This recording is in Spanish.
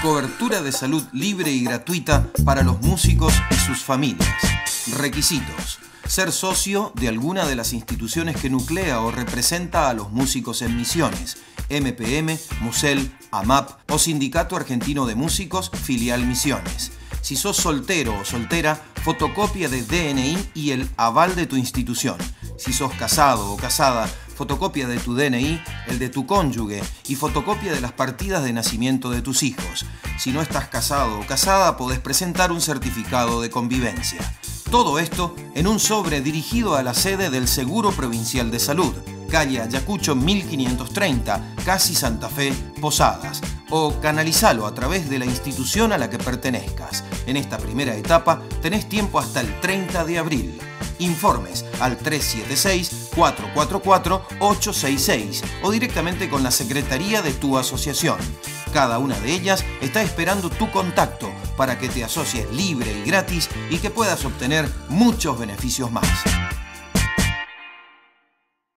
Cobertura de salud libre y gratuita para los músicos y sus familias. Requisitos: ser socio de alguna de las instituciones que nuclea o representa a los músicos en Misiones, MPM, Musel, AMAP o Sindicato Argentino de Músicos, filial Misiones. Si sos soltero o soltera, fotocopia de DNI y el aval de tu institución. Si sos casado o casada, fotocopia de tu DNI, el de tu cónyuge y fotocopia de las partidas de nacimiento de tus hijos. Si no estás casado o casada, podés presentar un certificado de convivencia. Todo esto en un sobre dirigido a la sede del Seguro Provincial de Salud, calle Ayacucho 1530, Casi Santa Fe, Posadas, o canalizalo a través de la institución a la que pertenezcas. En esta primera etapa tenés tiempo hasta el 30 de abril. Informes al 376-444-866 o directamente con la secretaría de tu asociación. Cada una de ellas está esperando tu contacto para que te asocies libre y gratis y que puedas obtener muchos beneficios más.